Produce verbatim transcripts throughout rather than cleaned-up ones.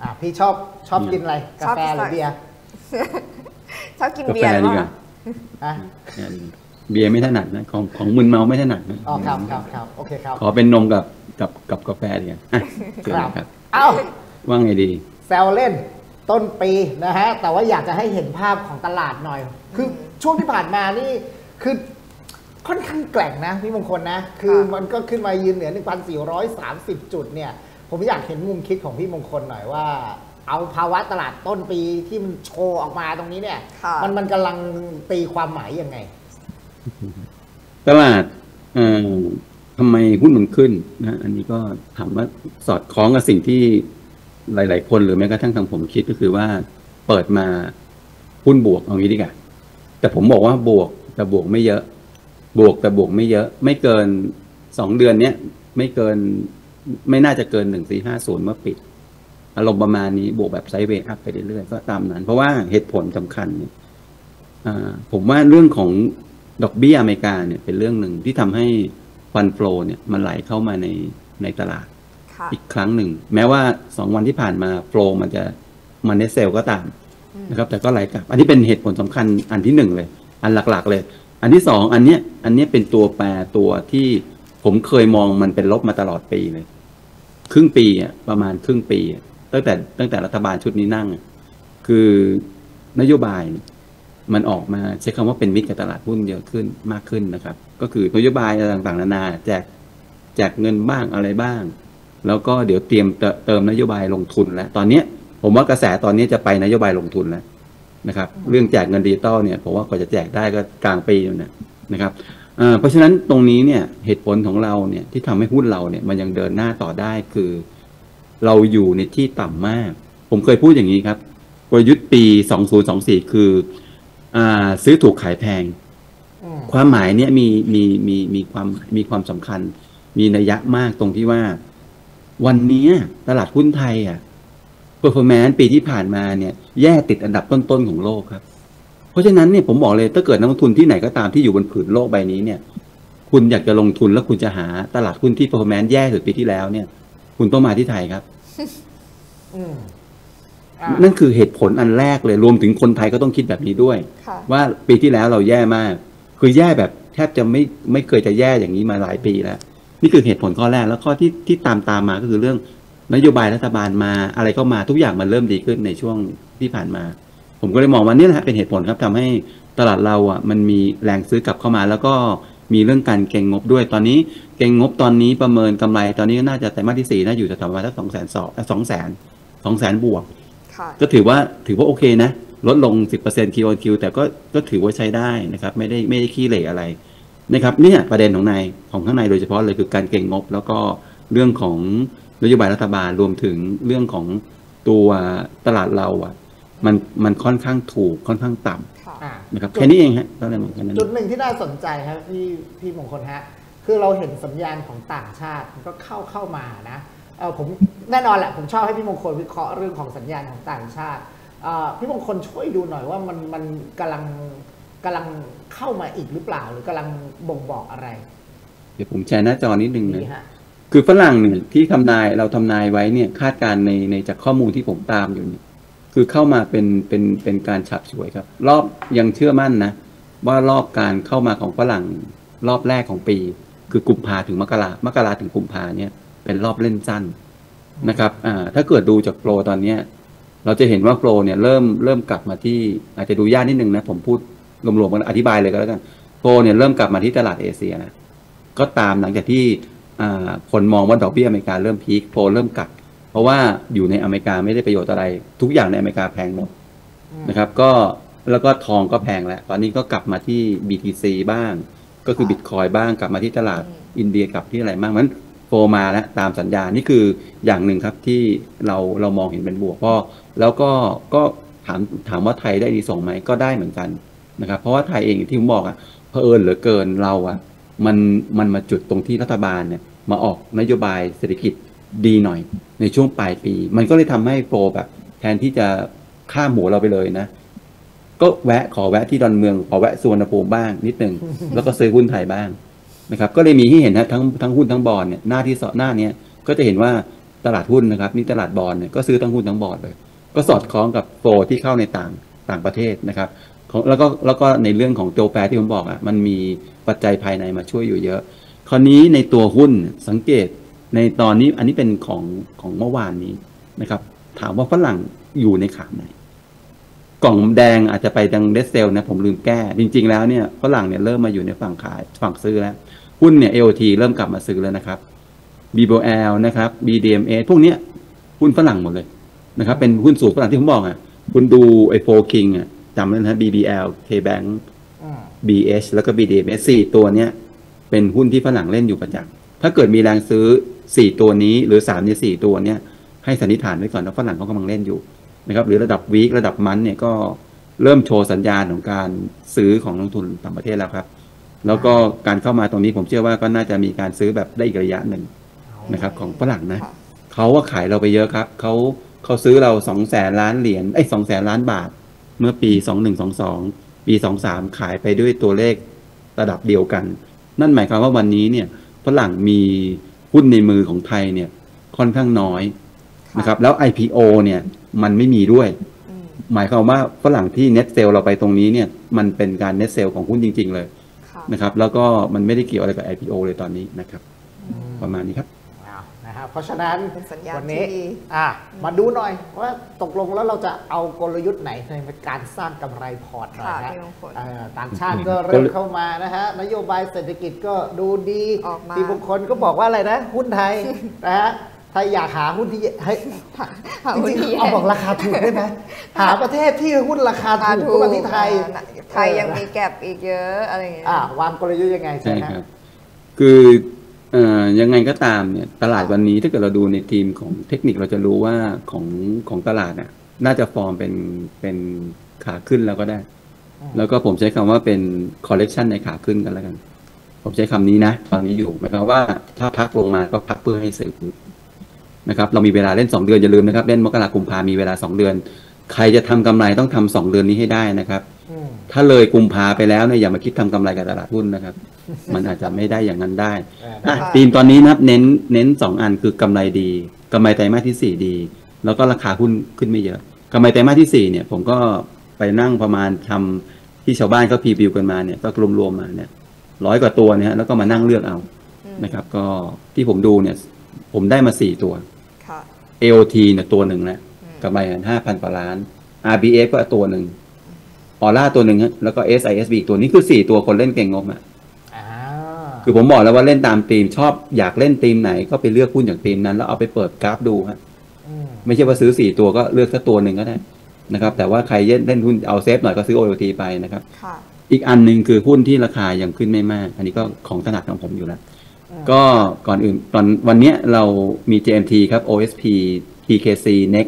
อ่ะพี่ชอบชอบกินอะไรกาแฟหรือเบียร์ชอบกินเบียร์ดีกว่าเบียร์ไม่ถนัดนะของของมึนเมาไม่ถนัดนะอ๋อครับครับครับโอเคครับขอเป็นนมกับกับกับกาแฟดีอ่ะครับเอ้าว่าไงดีแซวเล่นต้นปีนะฮะแต่ว่าอยากจะให้เห็นภาพของตลาดหน่อยคือช่วงที่ผ่านมานี่คือค่อนข้างแกร่งนะพี่มงคลนะคือมันก็ขึ้นมายืนเหนือ หนึ่งพันสี่ร้อยสามสิบ จุดเนี่ยผมอยากเห็นมุมคิดของพี่มงคลหน่อยว่าเอาภาวะตลาดต้นปีที่มันโชว์ออกมาตรงนี้เนี่ยมันมันกำลังตีความหมายยังไงตลาดเอ่อทำไมหุ้นมันขึ้นนะอันนี้ก็ถามว่าสอดคล้องกับสิ่งที่หลายๆคนหรือแม้กระทั่งทางผมคิดก็คือว่าเปิดมาหุ้นบวกเอางี้ดีกว่าแต่ผมบอกว่าบวกแต่บวกไม่เยอะบวกแต่บวกไม่เยอะไม่เกินสองเดือนเนี้ยไม่เกินไม่น่าจะเกินหนึ่งสี่ห้าศูนย์เมื่อปิดอารมณ์ประมาณนี้บวกแบบไซด์เวย์อัพไปเรื่อยๆก็ตามนั้นเพราะว่าเหตุผลสำคัญเนี่ยผมว่าเรื่องของดอกเบี้ยอเมริกาเนี่ยเป็นเรื่องหนึ่งที่ทำให้ฟันโฟลเนี่ยมันไหลเข้ามาในในตลาดอีกครั้งหนึ่งแม้ว่าสองวันที่ผ่านมาโฟลมันจะมันเนสเซลก็ตามนะครับแต่ก็ไหลกลับอันนี้เป็นเหตุผลสำคัญอันที่หนึ่งเลยอันหลักๆเลยอันที่สองอันเนี้ยอันเนี้ยเป็นตัวแปรตัวที่ผมเคยมองมันเป็นลบมาตลอดปีเลยครึ่งปีอ่ะประมาณครึ่งปีตั้งแต่ตั้งแต่รัฐบาลชุดนี้นั่งคือนโยบายมันออกมาใช้คำว่าเป็นมิตรกับตลาดหุ้นเยอะขึ้นมากขึ้นนะครับก็คือนโยบายต่างๆนานาแจกแจกเงินบ้างอะไรบ้างแล้วก็เดี๋ยวเตรียมเติมนโยบายลงทุนแล้วตอนนี้ผมว่ากระแสตอนนี้จะไปนโยบายลงทุนแล้วนะครับเรื่องแจกเงินดิจิตอลเนี่ยผมว่าก็จะแจกได้ก็กลางปีอยู่นะนะครับเพราะฉะนั้นตรงนี้เนี่ยเหตุผลของเราเนี่ยที่ทำให้หุ้นเราเนี่ยมันยังเดินหน้าต่อได้คือเราอยู่ในที่ต่ำมากผมเคยพูดอย่างนี้ครับกลยุทธ์ปีสองพันยี่สิบสี่คืออ่าซื้อถูกขายแพงความหมายเนี่ยมีมีมีมีความมีความสำคัญมีนัยยะมากตรงที่ว่าวันนี้ตลาดหุ้นไทยอ่ะเพอร์ฟอร์แมนซ์ปีที่ผ่านมาเนี่ยแย่ติดอันดับต้นๆของโลกครับเพราะฉะนั้นเนี่ยผมบอกเลยถ้าเกิดนักลงทุนที่ไหนก็ตามที่อยู่บนผืนโลกใบนี้เนี่ยคุณอยากจะลงทุนแล้วคุณจะหาตลาดหุ้นที่เพอร์ฟอร์แมนซ์แย่สุดปีที่แล้วเนี่ยคุณต้องมาที่ไทยครับนั่นคือเหตุผลอันแรกเลยรวมถึงคนไทยก็ต้องคิดแบบนี้ด้วยว่าปีที่แล้วเราแย่มากคือแย่แบบแทบจะไม่ไม่เคยจะแย่อย่างนี้มาหลายปีแล้วนี่คือเหตุผลข้อแรกแล้วข้อที่ที่ตามตามมาก็คือเรื่องนโยบายรัฐบาลมาอะไรก็มาทุกอย่างมันเริ่มดีขึ้นในช่วงที่ผ่านมาผมก็เลยมองว่านี่แหละเป็นเหตุผลครับทำให้ตลาดเราอ่ะมันมีแรงซื้อกลับเข้ามาแล้วก็มีเรื่องการเก็งงบด้วยตอนนี้เก็งงบตอนนี้ประเมินกำไรตอนนี้น่าจะไตรมาสที่สี่น่าอยู่จะประมาณสักสองแสนสองสองแสนสองแสนบวกก็ถือว่าถือว่าโอเคนะลดลง สิบเปอร์เซ็นต์ Q on Q แต่ก็ก็ถือว่าใช้ได้นะครับไม่ได้ไม่ได้ขี้เหร่อะไรนะครับเนี่ยประเด็นของในของข้างในโดยเฉพาะเลยคือการเก็งงบแล้วก็เรื่องของนโยบายรัฐบาลรวมถึงเรื่องของตัวตลาดเราอ่ะมันมันค่อนข้างถูกค่อนข้างต่ำนะครับแค่นี้เองฮะตอนนั้นจุดหนึ่งที่น่าสนใจครับพี่พี่มงคลฮะคือเราเห็นสัญญาณของต่างชาติมันก็เข้าเข้ามานะเออผมแน่นอนแหละผมชอบให้พี่มงคลวิเคราะห์เรื่องของสัญญาณของต่างชาติพี่มงคลช่วยดูหน่อยว่ามันมันกำลังกำลังเข้ามาอีกหรือเปล่าหรือกำลังบ่งบอกอะไรเดี๋ยวผมแชร์หน้าจอนิดนึงนะคือฝรั่งเนี่ยที่ทำนายเราทำนายไว้เนี่ยคาดการณ์ในในจากข้อมูลที่ผมตามอยู่เนี่ยคือเข้ามาเป็นเป็นเป็นการฉับฉวยครับรอบยังเชื่อมั่นนะว่ารอบการเข้ามาของฝรั่งรอบแรกของปีคือกุมภาถึงมกรามกราถึงกุมภาเนี่ยเป็นรอบเล่นสั้นนะครับอ่าถ้าเกิดดูจากโปรตอนนี้เราจะเห็นว่าโปรเนี่ยเริ่มเริ่มกลับมาที่อาจจะดูยากนิดนึงนะผมพูดรวมๆกันอธิบายเลยก็แล้วกันโปรเนี่ยเริ่มกลับมาที่ตลาดเอเชียนะก็ตามหลังจากที่คนมองว่าดอกเบี้ยอเมริกาเริ่มพีคโปรเริ่มกลับเพราะว่าอยู่ในอเมริกาไม่ได้ประโยชน์อะไรทุกอย่างในอเมริกาแพงหมดนะครับก็แล้วก็ทองก็แพงแล้วตอนนี้ก็กลับมาที่ บี ที ซี บ้างก็คือบิตคอยบ้างกลับมาที่ตลาดอินเดียกลับที่อะไรบ้างมันโปรมาแล้วตามสัญญานี่คืออย่างหนึ่งครับที่เราเรามองเห็นเป็นบวกเพราะแล้วก็ก็ถามถามว่าไทยได้ดีส่งไหมก็ได้เหมือนกันนะครับเพราะว่าไทยเองที่ผมบอกอ่ะเผอิญเหลือเกินเราอ่ะมันมันมาจุดตรงที่รัฐบาลเนี่ยมาออกนโยบายเศรษฐกิจดีหน่อยในช่วงปลายปีมันก็เลยทำให้โปรแบบแทนที่จะข้ามหัวเราไปเลยนะก็แวะขอแวะที่ดอนเมืองขอแวะสุวรรณภูมิบ้างนิดนึง แล้วก็ซื้อหุ้นไทยบ้างนะครับก็เลยมีให้เห็นนะทั้งทั้งหุ้นทั้งบอนด์เนี่ยหน้าที่สอหน้านี้ก็จะเห็นว่าตลาดหุ้นนะครับนี่ตลาดบอนด์เนี่ยก็ซื้อทั้งหุ้นทั้งบอร์ดเลยก็สอดคล้องกับโฟลที่เข้าในต่างต่างประเทศนะครับของแล้วก็แล้วก็ในเรื่องของตัวแปรที่ผมบอกอ่ะมันมีปัจจัยภายในมาช่วยอยู่เยอะคราวนี้ในตัวหุ้นสังเกตในตอนนี้อันนี้เป็นของของเมื่อวานนี้นะครับถามว่าฝรั่งอยู่ในขาไหนกล่องแดงอาจจะไปทางเดสเซลนะผมลืมแก้จริงๆแล้วเนี่ยฝรั่งเนี่ยเริ่มมาอยู่ในฝั่งขายฝั่งซื้อแล้วหุ้นเนี่ย เอ โอ ที เริ่มกลับมาซื้อแล้วนะครับ บี บี แอล นะครับ บี ดี เอ็ม เอ พวกเนี้ยหุ้นฝรั่งหมดเลยนะครับเป็นหุ้นสูตรฝรั่งที่ผมบอกอ่ะคุณดูไอ้โฟร์คิงอ่ะจำไว้นะ บี บี แอล K-Bank บี เอช แล้วก็ บี ดี เอ็ม เอส สี่ตัวเนี้ยเป็นหุ้นที่ฝรั่งเล่นอยู่ประจำถ้าเกิดมีแรงซื้อสี่ตัวนี้หรือสามในสี่ตัวเนี้ยให้สันนิษฐานไว้ก่อนว่าฝรั่งเขากำลังเล่นอยู่นะครับหรือระดับวีคระดับมันเนี่ยก็เริ่มโชว์สัญญาณของการซื้อของนักลงทุนต่างประเทศแล้วครับแล้วก็การเข้ามาตรงนี้ผมเชื่อว่าก็น่าจะมีการซื้อแบบได้อีกระยะหนึ่งนะครับของฝรั่งนะเขาว่าขายเราไปเยอะครับเขาเขาซื้อเราสองแสนล้านเหรียญไอ้สองแสนล้านบาทเมื่อปีสองหนึ่งสองสองปีสองสามขายไปด้วยตัวเลขระดับเดียวกันนั่นหมายความว่าวันนี้เนี่ยฝรั่งมีหุ้นในมือของไทยเนี่ยค่อนข้างน้อยนะครับแล้ว ไอ พี โอ เนี่ยมันไม่มีด้วยหมายความว่าฝรั่งที่ net sell เราไปตรงนี้เนี่ยมันเป็นการ net sell ของหุ้นจริงๆเลยนะครับแล้วก็มันไม่ได้เกี่ยวอะไรกับ ไอ พี โอ เลยตอนนี้นะครับประมาณนี้ครับนะครับเพราะฉะนั้นวันนี้ที่อ่ะมาดูหน่อยว่าตกลงแล้วเราจะเอากลยุทธ์ไหนในการสร้างกำไรพอร์ตหน่อยนะต่างชาติก็เริ่มเข้ามานะฮะนโยบายเศรษฐกิจก็ดูดีที่บางคนก็บอกว่าอะไรนะหุ้นไทยนะฮะถ้าอยากหาหุ้นที่ให้จริงๆเอาบอกราคาถูกได้ไหมหาประเทศที่หุ้นราคาถูกก็มาที่ไทยไทยยังมีแก็บอีกเยอะอะไรอย่างเงี้ยอ่าวางกลยุทธ์ยังไงใช่ไหมครับคือเอ่อยังไงก็ตามเนี่ยตลาดวันนี้ถ้าเกิดเราดูในทีมของเทคนิคเราจะรู้ว่าของของตลาดน่ะน่าจะฟอร์มเป็นเป็นขาขึ้นแล้วก็ได้แล้วก็ผมใช้คำว่าเป็นคอลเลกชันในขาขึ้นกันแล้วกันผมใช้คำนี้นะตอนนี้อยู่หมายความว่าถ้าพักลงมาก็พักเพื่อให้ซื้อนะครับเรามีเวลาเล่นสองเดือนอย่าลืมนะครับเล่นมกราคมกุมภามีเวลาสองเดือนใครจะทำกำไรต้องทำสองเดือนนี้ให้ได้นะครับถ้าเลยกุมภาไปแล้วเนี่ยอย่ามาคิดทำกำไรกับตลาดหุ้นนะครับมันอาจจะไม่ได้อย่างนั้นได้ธีมตอนนี้นะครับเน้นเน้นสองอันคือกำไรดีกำไรไตรมาสที่สี่ดีแล้วก็ราคาหุ้นขึ้นไม่เยอะกำไรไตรมาสที่สี่เนี่ยผมก็ไปนั่งประมาณทำที่ชาวบ้านเขาพรีวิวกันมาเนี่ยก็รวมๆมาเนี่ยร้อยกว่าตัวเนี่ยแล้วก็มานั่งเลือกเอานะครับก็ที่ผมดูเนี่ยผมได้มาสี่ตัว เอ โอ ที เนี่ยตัวหนึ่งแล้วกำไรห้าพันกว่าล้าน อาร์ บี เอฟ ก็ตัวหนึ่งออร่าตัวหนึ่งแล้วก็ เอส ไอ เอส บี อีกตัวนี้คือสี่ตัวคนเล่นเก่งงบอ่ะคือผมบอกแล้วว่าเล่นตามธีมชอบอยากเล่นธีมไหนก็ไปเลือกหุ้นอย่างธีมนั้นแล้วเอาไปเปิดกราฟดูฮะไม่ใช่ว่าซื้อสี่ตัวก็เลือกแค่ตัวหนึ่งก็ได้นะครับแต่ว่าใครเล่นหุ้นเอาเซฟหน่อยก็ซื้อ โอ ที ไปนะครับอีกอันหนึ่งคือหุ้นที่ราคายังขึ้นไม่มากอันนี้ก็ของถนัดของผมอยู่แล้วก็ก่อนอื่นตอนวันนี้เรามี เจ เอ็ม ที ครับ โอ เอส พี ที เค ซี เน็ก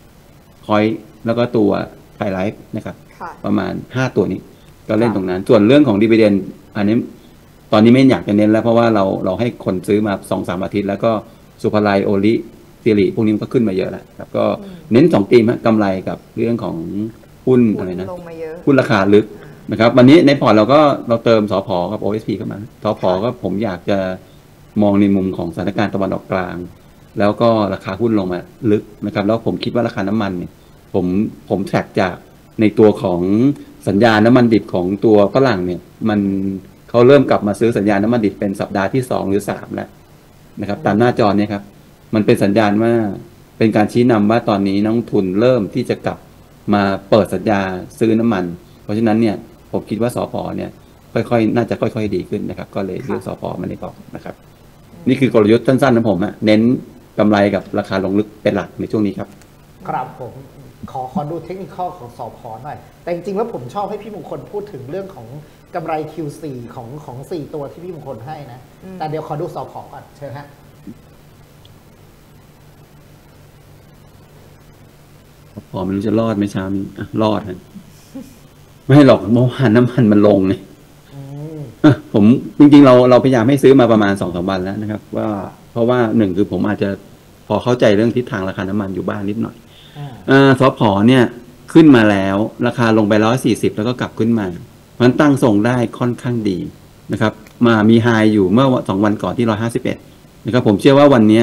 Point แล้วก็ตัว Thai Life นะครับประมาณห้าตัวนี้ก็เล่นตรงนั้นส่วนเรื่องของ Dividend อันนี้ตอนนี้ไม่อยากจะเน้นแล้วเพราะว่าเราเราให้คนซื้อมา สองสาม อาทิตย์แล้วก็สุภาลัยโอลิซิริพวกนี้มันก็ขึ้นมาเยอะแล้วครับก็เน้นสองธีมฮะกำไรกับเรื่องของหุ้นอะไรนะหุ้นราคาลึกนะครับวันนี้ในพอร์ตเราก็เราเติมสผกับ โอ เอส พี เข้ามาสผก็ผมอยากจะมองในมุมของสถานการณ์ตะวันออกกลางแล้วก็ราคาหุ้นลงมาลึกนะครับแล้วผมคิดว่าราคาน้ำมันเนี่ยผมผมแทร็กจากในตัวของสัญญาณน้ำมันดิบของตัวฝรั่งเนี่ยมันเขาเริ่มกลับมาซื้อสัญญาณน้ำมันดิบเป็นสัปดาห์ที่สองหรือสามแล้วนะครับตามหน้าจอเนี่ยครับมันเป็นสัญญาณว่าเป็นการชี้นำว่าตอนนี้นักลงทุนเริ่มที่จะกลับมาเปิดสัญญาซื้อน้ำมันเพราะฉะนั้นเนี่ยผมคิดว่าสผเนี่ยค่อยๆน่าจะค่อยๆดีขึ้นนะครับก็เลยเลือกสผมาในกองนะครับนี่คือกลยุทธ์สั้นๆนะผมอะเน้นกำไรกับราคาลงลึกเป็นหลักในช่วงนี้ครับครับผมขอขอดูเทคนิคของสผหน่อยแต่จริงๆแล้วผมชอบให้พี่มงคลพูดถึงเรื่องของกำไร คิว โฟร์ ของของสี่ตัวที่พี่มงคลให้นะแต่เดี๋ยวขอดูสผก่อนเชิญฮะพอไม่รู้จะรอดไหมเช้านี้รอดฮะไม่หรอกเมื่อวานน้ำมันมันลงไงผมจริงๆเราเราพยายามให้ซื้อมาประมาณสองสามวันแล้วนะครับว่าเพราะว่าหนึ่งคือผมอาจจะพอเข้าใจเรื่องทิศทางราคาน้ำมันอยู่บ้างนิดหน่อยอ่าสผเนี่ยขึ้นมาแล้วราคาลงไปร้อยสี่สิบแล้วก็กลับขึ้นมาเพราะฉะนั้นตั้งทรงได้ค่อนข้างดีนะครับมามีไฮอยู่เมื่อสองวันก่อนที่ร้อยห้าสิบเอ็ดนะครับผมเชื่อว่าวันนี้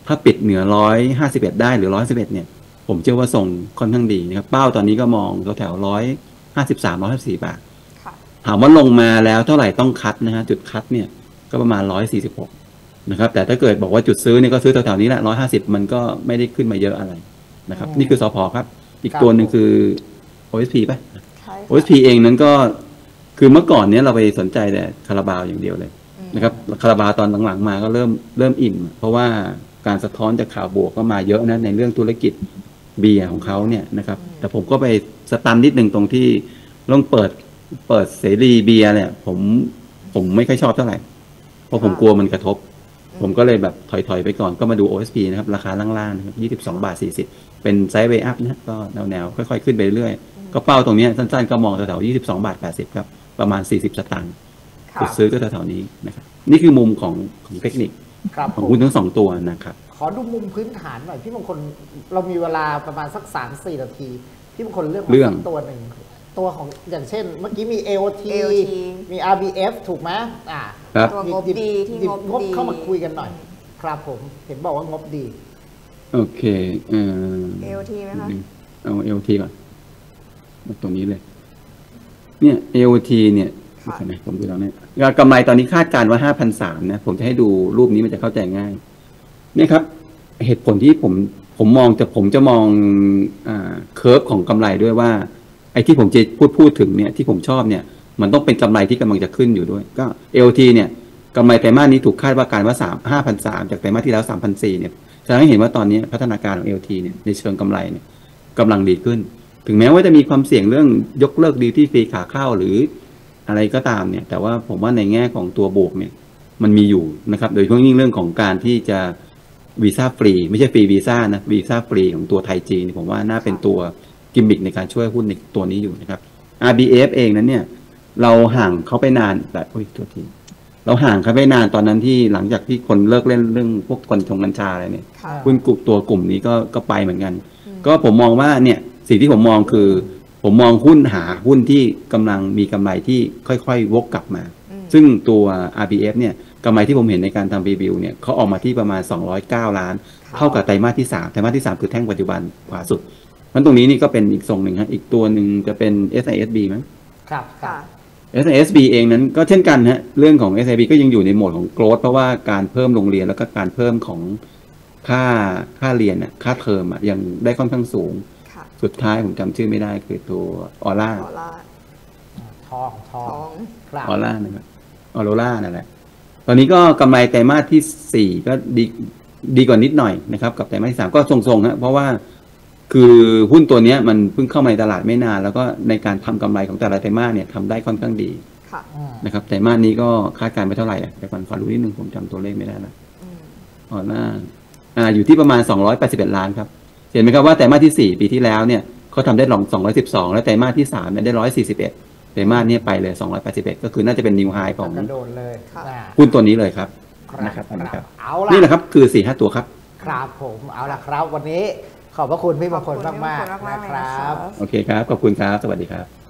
ถ้าปิดเหนือร้อยห้าสิบเอ็ดได้หรือร้อยสิบเอ็ดเนี่ยผมเชื่อว่าส่งค่อนข้างดีนะครับเป้าตอนนี้ก็มองแถวร้อยห้าสิบสามร้อยห้าสิบสี่บาทค่ะถามว่าลงมาแล้วเท่าไหร่ต้องคัดนะฮะจุดคัดเนี่ยก็ประมาณร้อยสี่สิบหกนะครับแต่ถ้าเกิดบอกว่าจุดซื้อเนี่ยก็ซื้อแถวๆนี้แหละร้อยห้าสิบมันก็ไม่ได้ขึ้นมาเยอะอะไรนะครับนี่คือสพครับอีกตัวหนึ่งคือ โอ เอส พี ป่ะใช่โอ เอส พี เองนั้นก็คือเมื่อก่อนเนี้ยเราไปสนใจแต่คาราบาวอย่างเดียวเลยนะครับคาราบาวตอนหลังๆมาก็เริ่มเริ่มอิ่มเพราะว่าการสะท้อนจากข่าวบวกก็มาเยอะนะในเรื่องธุรกิจเบียร์ของเขาเนี่ยนะครับแต่ผมก็ไปสตันนิดนึงตรงที่ต้องเปิดเปิดเสรีเบียร์เนี่ยผมผมไม่ค่อยชอบเท่าไหร่เพราะผมกลัวมันกระทบผมก็เลยแบบถอยๆไปก่อนก็มาดู โอ เอส พี นะครับราคาล่างๆนะครับยี่สิบสองบาทสี่สิบเป็นไซด์เวย์อัพนะก็แนวๆค่อยๆขึ้นไปเรื่อยก็เป้าตรงนี้สั้นๆก็มองแถวๆยี่สิบสองบาทแปดสิบครับประมาณสี่สิบสตางค์จุดซื้อก็แถวๆนี้นะครับนี่คือมุมของของเทคนิคครับของหุ้นทั้งสองตัวนะครับขอดูมุมพื้นฐานหน่อยพี่มงคลเรามีเวลาประมาณสัก สามถึงสี่ นาทีพี่มงคลเลือกมาเรื่องสักตัวหนึ่งตัวของอย่างเช่น เมื่อกี้มี เอ โอ ทีเอ โอ ทีมี อาร์ บี เอฟ ถูกไหมอ่าครับตัวงบหยิดีที่หยิบงบงบดีเข้ามาคุยกันหน่อย ครับผมเห็นบอกว่างบดีโอเคเอ่อเอ โอ ที ไหมคะเอา เอ โอ ที ก่อนเอาตรงนี้เลย เนี่ย เอ โอ ที เนี่ยค่ะเห็นไหมผมดูแล้วเนี่ยกำไรตอนนี้คาดการณ์ว่า ห้าพันสามร้อย นะ ผมจะให้ดูรูปนี้มันจะเข้าใจง่าย เนี่ยครับ เหตุผลที่ผมผมมองแต่ผมจะมองอ่าเคอร์ฟของกำไรด้วยว่า ไอ้ที่ผมจะพูดพูดถึงเนี่ยที่ผมชอบเนี่ย มันต้องเป็นกำไรที่กำลังจะขึ้นอยู่ด้วย ก็ เอ โอ ที เนี่ยกำไรไตรมาสนี้ถูกคาดว่าการว่าสามห้าพันสามจากไตรมาสที่แล้วสามพันสี่เนี่ยแสดงให้เห็นว่าตอนนี้พัฒนาการของ เอ โอ ที เนี่ยในเชิงกำไรเนี่ยกำลังดีขึ้น ถึงแม้ว่าจะมีความเสี่ยงเรื่องยกเลิกดีที่ฟรีขาเข้าหรืออะไรก็ตามเนี่ยแต่ว่าผมว่าในแง่ของตัวบวกเนี่ยมันมีอยู่นะครับโดยเฉพาะยิ่งเรื่องของการที่จะวีซ่าฟรีไม่ใช่ฟรีวีซ่านะวีซ่าฟรีของตัวไทยจีนผมว่าน่าเป็นตัวกิมมิคในการช่วยหุ้นในตัวนี้อยู่นะครับ อาร์ บี เอฟ เองนั้นเนี่ยเราห่างเขาไปนานแต่โอ้ยตัวทีเราห่างเขาไปนานตอนนั้นที่หลังจากที่คนเลิกเล่นเรื่องพวกคนชงกัญชาอะไรเนี่ยค่ะหุ้นกลุ่มตัวกลุ่มนี้ก็ก็ไปเหมือนกัน ก็ผมมองว่าเนี่ยสิ่งที่ผมมองคือ ผมมองหุ้นหาหุ้นที่กำลังมีกำไรที่ค่อยๆวกกลับมา ซึ่งตัว อาร์ บี เอฟ เนี่ยกำไรที่ผมเห็นในการทำรีวิวเนี่ยเขาออกมาที่ประมาณสองร้อยเก้าล้านเท่ากับไตรมาสที่สามไตรมาสที่สามคือแท่งปัจจุบันขวาสุดเพราะตรงนี้นี่ก็เป็นอีกทรงหนึ่งฮะอีกตัวหนึ่งจะเป็น เอส ไอ เอส บี มั้งครับครัค่ะบเอส ไอ เอส บี เองนั้นก็เช่นกันฮะเรื่องของ เอส ไอ บี ก็ยังอยู่ในโหมดของ growth เพราะว่าการเพิ่มโรงเรียนแล้วก็การเพิ่มของค่าค่าเรียนอ่ะค่าเทอมอ่ะยังได้ค่อนข้างสูงค่ะสุดท้ายผมจำชื่อไม่ได้คือตัวออร่าออร่าทองทอทงองครับออร่านะครับออโรร่านั่นแหละตอนนี้ก็กำไรไตรมาสที่สี่ก็ดีดีกว่านิดหน่อยนะครับกับไตรมาสที่สามก็ทรงๆฮะเพราะว่าคือหุ้นตัวนี้มันเพิ่งเข้ามาในตลาดไม่นานแล้วก็ในการทำกำไรของแต่ละไตรมาสเนี่ยทำได้ค่อนข้างดีค่ะอืมนะครับไตรมาสนี้ก็คาดการณ์ไปเท่าไหร่อ่ะแต่ก่อนขอรู้นิดนึงผมจำตัวเลขไม่ได้นะอืมออร่าอ่าอยู่ที่ประมาณสองร้อยแปดสิบเอ็ดล้านครับเห็นไหมครับว่าไตรมาสที่สี่ปีที่แล้วเนี่ยเขาทำได้ลองสองร้อยสิบสองแล้วไตรมาสที่สามเนี่ยได้ร้อยสี่สิบเอ็ดไตรมาสนี้ไปเลยสองร้อยแปดสิบเอ็ดก็คือน่าจะเป็นนิวไฮของกระโดดเลยค่ะอ่าหุ้นตัวนี้เลยครับครับนะครับอันนี้ครับเอาล่ะนี่แหละครับคือสี่ห้าตัวครับครับผมเอาล่ะครับ วันนี้ขอบพระคุณพี่มงคลขอบคุณมากพี่มงคลๆมากๆนะเลยคนะรับคะโอเคครับ ขอบคุณครับ สวัสดีครับ